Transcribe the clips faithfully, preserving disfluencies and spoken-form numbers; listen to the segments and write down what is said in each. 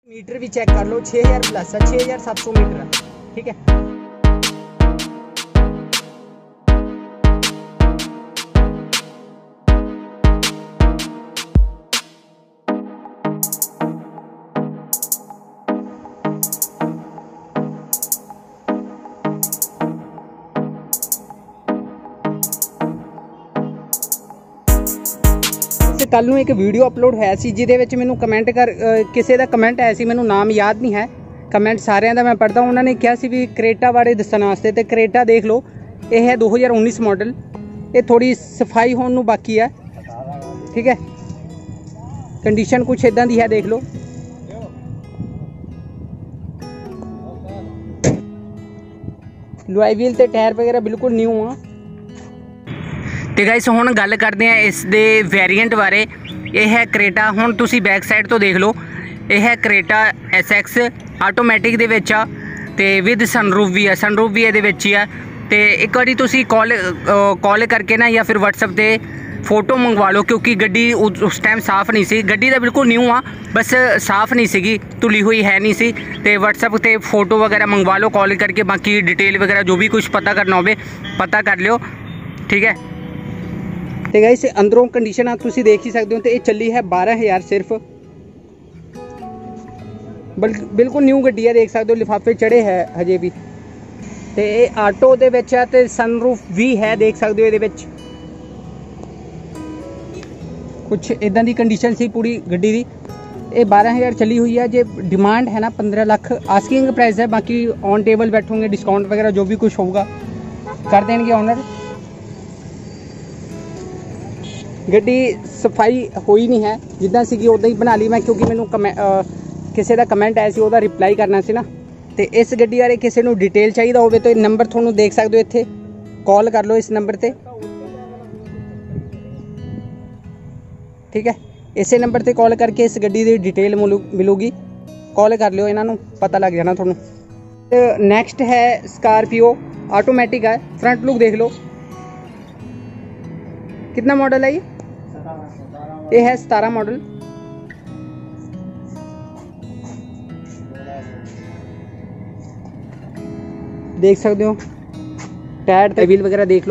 Metre भी check कर लो, छः हज़ार प्लस है, छः हज़ार सात सौ मीटर है। ठीक है। कल नूं एक वीडियो अपलोड होया सी जिहदे विच मैनूं कमेंट कर किसी का कमेंट आया सी, मैनूं नाम याद नहीं है, कमेंट सारिਆਂ ਦਾ मैं पढ़ता हूं। उन्होंने कहा सी भी करेटा बारे दस्सण वास्ते, ते करेटा देख लो, ये है दो हज़ार उन्नीस मॉडल, ये थोड़ी सफाई होने नूं बाकी है। ठीक है, कंडीशन कुछ इदां दी है, देख लो। लुआई व्हील ते टायर वगैरह बिल्कुल न्यू आ। तो गाइस हुण गल करते हैं इस दे वेरीएंट बारे। ये है करेटा, हुण तुसी बैक साइड तो देख लो, ये है करेटा एस एक्स आटोमैटिक दे विच आ, ते विद सनरूफ भी है, सनरूफ भी ये विच ही है। तो एक बारी तुसी कॉल कॉल करके ना या फिर व्हाट्सएप ते फोटो मंगवा लो, क्योंकि गड्डी उस टाइम साफ़ नहीं सी, गड्डी तो बिल्कुल न्यू आ, बस साफ़ नहीं सी, धुली हुई है नहीं सी। तो व्हाट्सएप ते फोटो वगैरह मंगवा लो कॉल करके, बाकी डिटेल वगैरह जो भी कुछ पता करना हो पता कर लियो। ठीक है। तो गाइस अंदरों कंडीशन आप तुसी देख ही सकते हो, तो ये चली है बारह हज़ार सिर्फ, बिल्कुल न्यू गड्डी है, देख सकते हो लिफाफे चढ़े है हजे भी। तो ये आटो दे विच है, तो सनरूफ भी है, देख सकते हो। ये कुछ इदां दी कंडीशन सी पूरी गड्डी दी। ये बारह हज़ार चली हुई है, जे डिमांड है ना पंद्रह लाख आस्किंग प्राइस है, बाकी ऑन टेबल बैठोगे डिस्काउंट वगैरह जो भी कुछ होगा कर देंगे ऑनर। गड्डी सफाई हुई नहीं है, जिद्दां सी उदां ही बना ली मैं, क्योंकि मैनूं कमै किसी का कमेंट आया सी, उहदा रिप्लाई करना सी ना। तो इस गड्डी बारे किसी नूं डिटेल चाहिदा होवे तो नंबर तुहानूं देख सकते हो, इत्थे कॉल कर लो इस नंबर ते। ठीक है, इसे नंबर ते कॉल करके इस गड्डी की डिटेल मिलूगी, कॉल कर लियो, इन्हां नूं पता लग जाना तुहानूं। तो नैक्सट है स्कॉर्पियो, ऑटोमैटिक है, फ्रंट लुक देख लो। कितना मॉडल है ये? ये है सतारह मॉडल। देख सकते हो टायर ते व्हील वगैरह देख लो।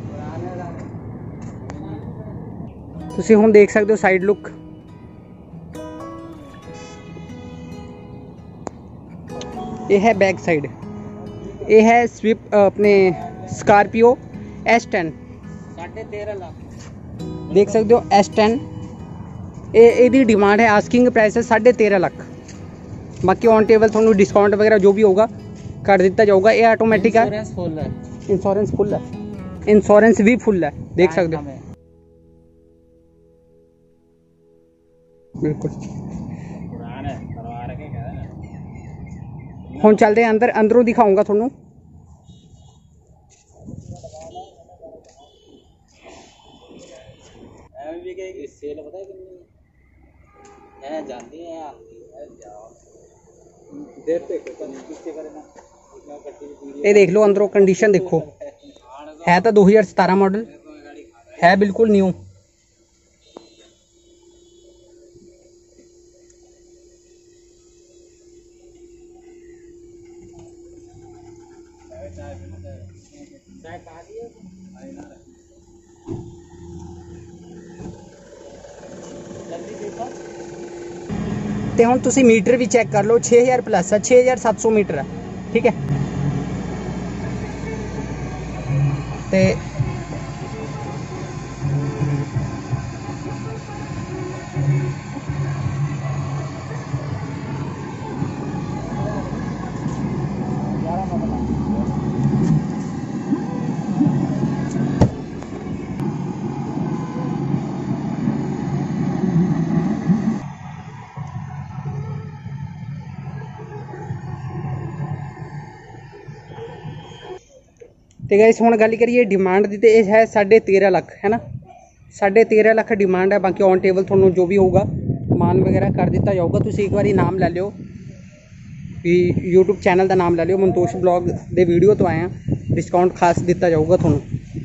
तुसी हुण देख सकते हो साइड लुक। ये है बैक साइड, ये है स्विफ्ट अपने स्कॉर्पियो एस टेन, साढ़े तेरह लाख देख सकते हो एस टेन। ये डिमांड है, आस्किंग प्राइस है साढ़े तेरह लाख, बाकी ऑन टेबल थोड़ा डिस्काउंट वगैरह जो भी होगा कर दिता जाऊगा। ये ऑटोमेटिक है, इंश्योरेंस फुल है, इंश्योरेंस भी फुल है, देख सकते हो बिल्कुल। हम चलते हैं अंदर, अंदरों दिखाऊंगा थोनू। ये देख लो अंदरों कंडीशन देखो, है तो दो हज़ार सतारह मॉडल है, बिल्कुल न्यू। तो हुण तुसी मीटर भी चेक कर लो, छः हज़ार प्लस है, छः हज़ार सात सौ मीटर है। ठीक है। तो तो गाइस हुण गल करिए डिमांड दी, तो यह है साढ़े तेरह लाख है ना, साढ़े तेरह लाख डिमांड है, बाकी ऑन टेबल थोड़ा जो भी होगा मान वगैरह कर दिता जाऊगा। तुम एक बार नाम लै लियो, भी यूट्यूब चैनल का नाम लै लियो, मंतोष ब्लॉग दे वीडियो तो आए हैं, डिस्काउंट खास दिता जाऊगा थोनों।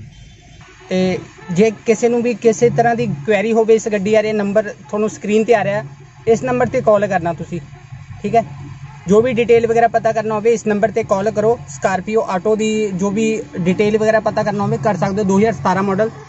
तो जे किसी भी किसी तरह की क्वेरी हो इस गड्डी बारे, नंबर थोनों स्क्रीन पर आ रहा है, इस नंबर पर कॉल करना तुसी। ठीक है। जो भी डिटेल वगैरह पता करना होवे इस नंबर ते कॉल करो। स्कॉर्पियो ऑटो दी जो भी डिटेल वगैरह पता करना होवे कर सकते हो। दो हज़ार सतारह मॉडल